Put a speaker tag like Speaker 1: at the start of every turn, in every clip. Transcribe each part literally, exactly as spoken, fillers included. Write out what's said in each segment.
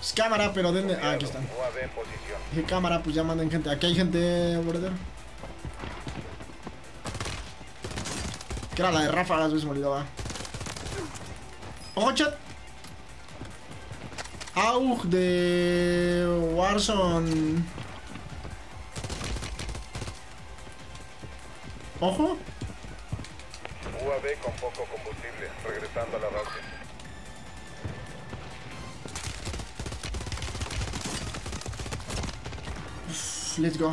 Speaker 1: Pues cámara, pero denme. Ah, aquí están. Dije cámara, pues ya manden gente. Aquí hay gente, brother. Que era la de ráfagas, ves, me olvidaba. ¡Ojo, chat! Aug de Warzone. Ojo.
Speaker 2: U A V con poco combustible, regresando a la base.
Speaker 1: Uf, let's go.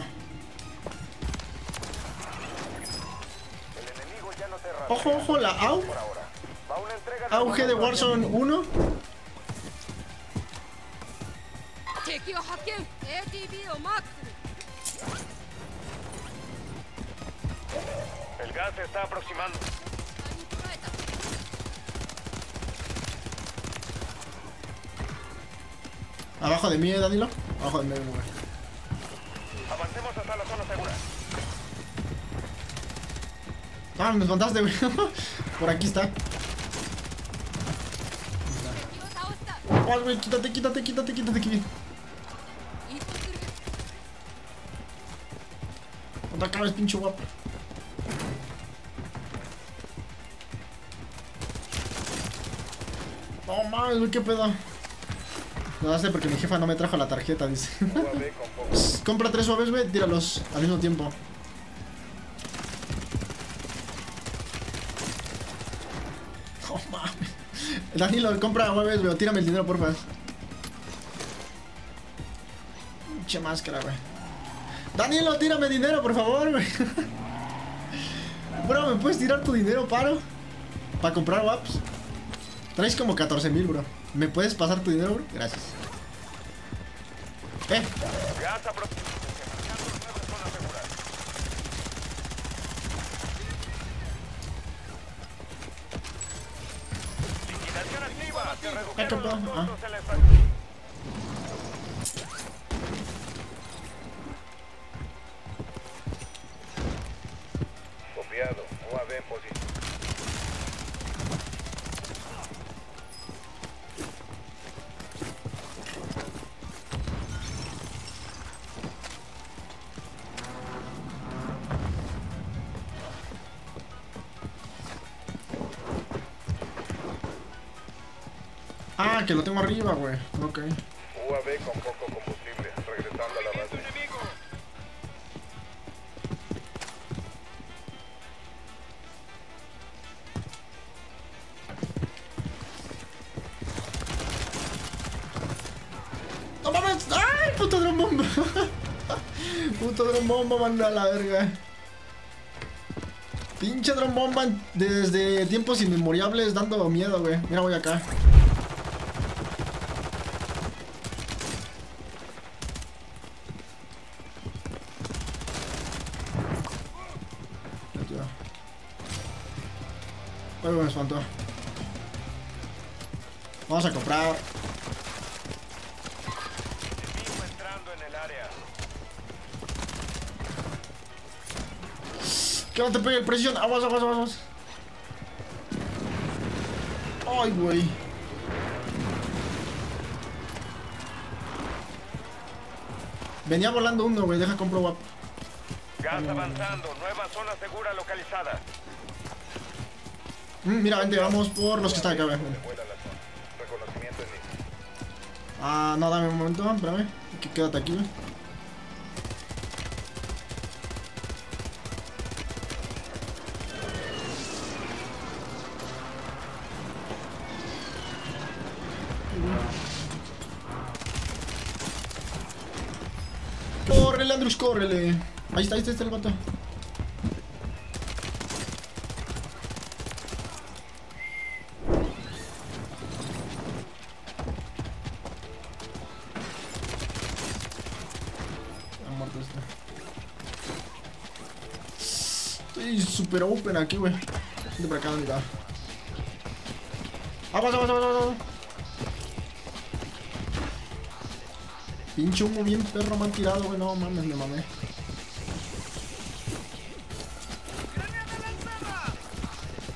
Speaker 2: El enemigo ya no te rastrea.
Speaker 1: Ojo, ojo, la A U.
Speaker 2: Por ahora. Va una entrega
Speaker 1: A U G de Warzone uno.
Speaker 2: El gas se está aproximando.
Speaker 1: Abajo de mí, eh, Danilo. Abajo de mí, güey.
Speaker 2: Avancemos hasta la zona segura.
Speaker 1: Ah, me espantaste, güey. Por aquí está. Oh, güey, quítate, quítate, quítate, quítate, quítate. No te acabes, pinche guapo. No mames, güey, qué pedo. No sé porque mi jefa no me trajo la tarjeta, dice.
Speaker 2: U A V con poco.
Speaker 1: Compra tres suaves, güey, tíralos al mismo tiempo. No mames. Danilo, compra suaves, güey, tírame el dinero, porfa. Pinche máscara, güey. Danilo, tírame dinero, por favor, güey. Bro, ¿me puedes tirar tu dinero, paro? Para comprar waps. Traes como catorce mil, bro. ¿Me puedes pasar tu dinero, bro? Gracias. Eh.
Speaker 2: Gas aproximando. Zona segura. Liquidación activa. Se
Speaker 1: Eh,
Speaker 2: redujeron
Speaker 1: campeón.
Speaker 2: los
Speaker 1: Ah.
Speaker 2: costos en la estación. Copiado. U A V en posición.
Speaker 1: Ah, que lo tengo arriba, güey. Ok.
Speaker 2: U A V con poco combustible, regresando a la base.
Speaker 1: ¡No mames! ¡Ay, puto dron bomba! Puto dron bomba, manda a la verga. Pinche dron bomba desde tiempos inmemoriales dando miedo, güey. Mira, voy acá. Ay, me espantó. Vamos a comprar.
Speaker 2: Enemigo entrando en el área.
Speaker 1: Que no te pegue el presión. Aguas, aguas, aguas. Ay, güey. Venía volando uno, güey. Deja compro guapo.
Speaker 2: Gas avanzando, nueva zona segura localizada.
Speaker 1: Mm, mira, vente, vamos por los que están acá, güey.
Speaker 2: Vuela la zona. Reconocimiento en línea.
Speaker 1: Ah, no, dame un momento, espérame. Que quédate aquí, güey. Córrele, Andrews, córrele. Ahí está, ahí está, ahí está el vato. Ha muerto este. Estoy super open aquí, güey. Vente para acá, amiga. Aguas, aguas, aguas, aguas. Pinche humo bien perro me han tirado, güey. No mames, me mamé.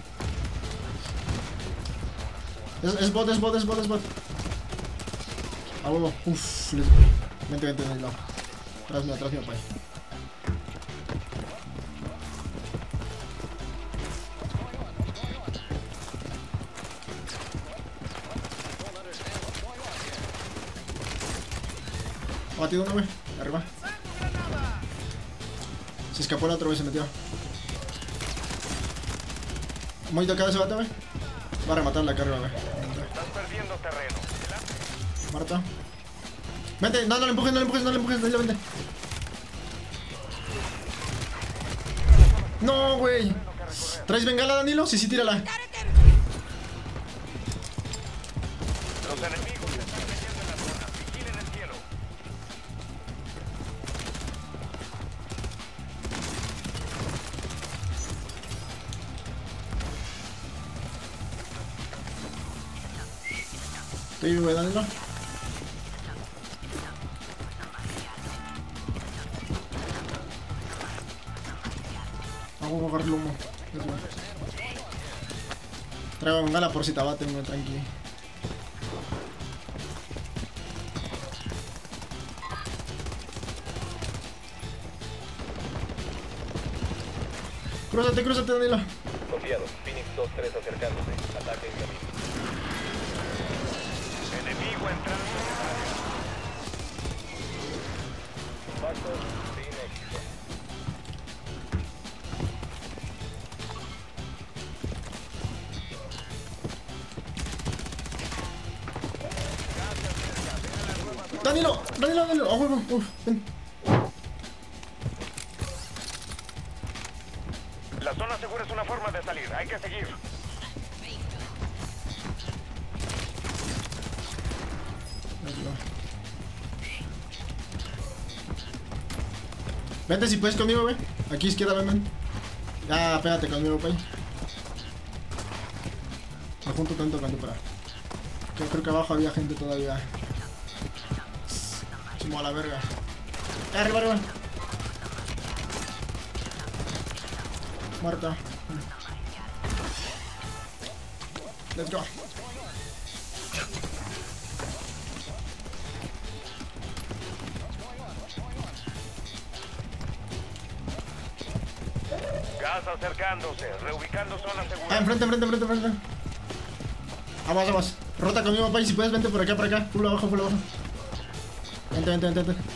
Speaker 1: Es, es bot, es bot, es bot, es bot. A huevo. Uff. Les... Vente, vente, vente. No. Atrás mío, atrás mío, pay. Ha batido uno, güey. Arriba. Se escapó el otro, güey. Se metió. Muy tocado ese bate, güey. Va a rematar la carga, güey.
Speaker 2: Estás perdiendo terreno.
Speaker 1: Marta. Vente, no, no le empujes, no le empujes, no le empujes, Danilo, vente. No, güey. ¿Traes bengala, Danilo? Sí, sí, tírala.
Speaker 2: Los enemigos se están metiendo en la zona. Vigilen el cielo.
Speaker 1: Estoy vivo, Danilo. Vamos a agarrar el humo. Traigo bengala por si te abaten, güey, tranqui. Crúzate, crúzate, Danilo.
Speaker 2: Copiado. Phoenix dos tres acercándose. Ataque en camino. Enemigo entrando en el área. Impacto sin éxito.
Speaker 1: Danilo, Danilo, Danilo. A huevo. Uf, ven.
Speaker 2: La zona segura es una forma de salir. Hay que seguir.
Speaker 1: Vente si puedes conmigo, güey. Aquí izquierda, ven, ven. Ya, pégate conmigo, pay. Me junto tanto cuando para. Yo creo que abajo había gente todavía. Chimo a la verga. Ya, arriba, arriba. Muerta. Let's go.
Speaker 2: Gas acercándose. Reubicando zona segura.
Speaker 1: Ah, enfrente, enfrente, enfrente, enfrente. Vamos, vamos. Rota conmigo, pay. Si puedes, vente por acá, por acá. Full abajo, full abajo. Vente, vente, vente, vente.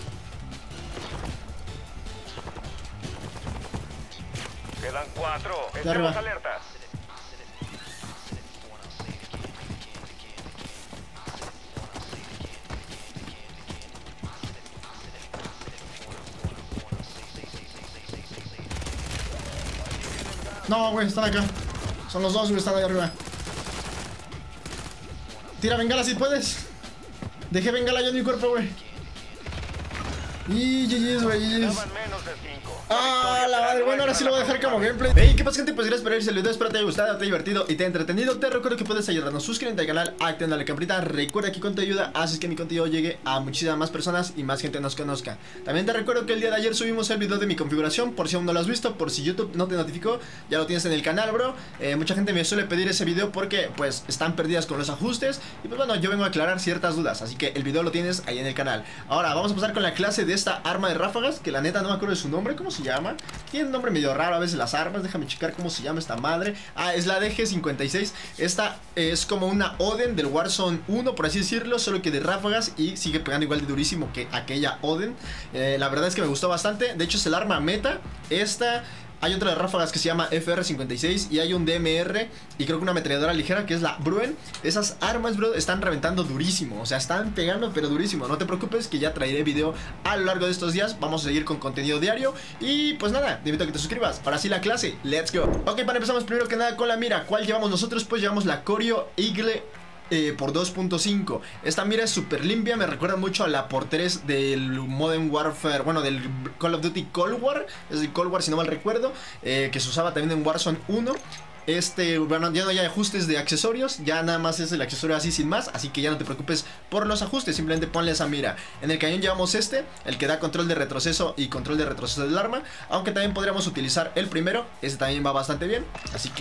Speaker 2: Quedan cuatro.
Speaker 1: De arriba.
Speaker 2: Estemos alertas.
Speaker 1: No, güey, están acá. Son los dos, güey, están ahí arriba. Tira bengala si puedes. Dejé bengala yo en mi cuerpo, güey. Y G G's, güey, G G's.
Speaker 2: Quedaban menos de cinco.
Speaker 1: Ah, la madre, bueno, ahora sí lo voy a dejar como gameplay. Hey, ¿qué pasa, gente? Pues gracias por verse el video, espero te haya gustado, te haya divertido y te haya entretenido. Te recuerdo que puedes ayudarnos suscribiendo al canal, activando la campanita. Recuerda que con tu ayuda haces que mi contenido llegue a muchísimas más personas y más gente nos conozca. También te recuerdo que el día de ayer subimos el video de mi configuración, por si aún no lo has visto, por si YouTube no te notificó, ya lo tienes en el canal, bro. eh, Mucha gente me suele pedir ese video porque, pues, están perdidas con los ajustes. Y pues bueno, yo vengo a aclarar ciertas dudas, así que el video lo tienes ahí en el canal. Ahora, vamos a pasar con la clase de esta arma de ráfagas, que la neta no me acuerdo de su nombre, ¿cómo se llama? Tiene un nombre medio raro a veces las armas, déjame checar cómo se llama esta madre. Ah, es la D G cincuenta y seis. Esta es como una Oden del Warzone uno, por así decirlo, solo que de ráfagas y sigue pegando igual de durísimo que aquella Oden. eh, La verdad es que me gustó bastante, de hecho es el arma meta. Esta... Hay otra de ráfagas que se llama F R cincuenta y seis y hay un D M R y creo que una ametralladora ligera que es la Bruen. Esas armas, bro, están reventando durísimo, o sea, están pegando pero durísimo. No te preocupes que ya traeré video a lo largo de estos días. Vamos a seguir con contenido diario y pues nada, te invito a que te suscribas. Ahora sí la clase, let's go. Ok, para empezamos primero que nada con la mira. ¿Cuál llevamos nosotros? Pues llevamos la Corio Eagle Eh, por dos punto cinco. Esta mira es súper limpia, me recuerda mucho a la por tres del Modern Warfare, bueno, del Call of Duty Cold War, es el Cold War si no mal recuerdo, eh, que se usaba también en Warzone uno. Este, bueno, ya no hay ajustes de accesorios, ya nada más es el accesorio así sin más, así que ya no te preocupes por los ajustes, simplemente ponle esa mira. En el cañón llevamos este, el que da control de retroceso y control de retroceso del arma, aunque también podríamos utilizar el primero, este también va bastante bien, así que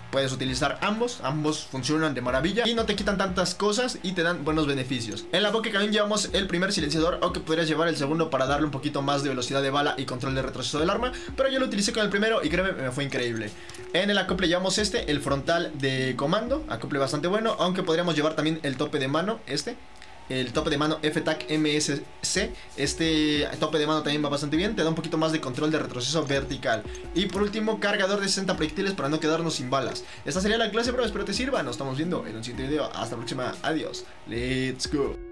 Speaker 1: puedes utilizar ambos, ambos funcionan de maravilla y no te quitan tantas cosas y te dan buenos beneficios. En la boca también llevamos el primer silenciador, aunque podrías llevar el segundo para darle un poquito más de velocidad de bala y control de retroceso del arma, pero yo lo utilicé con el primero y créeme, me fue increíble. En el acople llevamos este, el frontal de comando, acople bastante bueno, aunque podríamos llevar también el tope de mano, este el tope de mano F TAC M S C. Este tope de mano también va bastante bien, te da un poquito más de control de retroceso vertical. Y por último, cargador de sesenta proyectiles para no quedarnos sin balas. Esta sería la clase, bro, espero te sirva. Nos estamos viendo en un siguiente video. Hasta la próxima, adiós, let's go.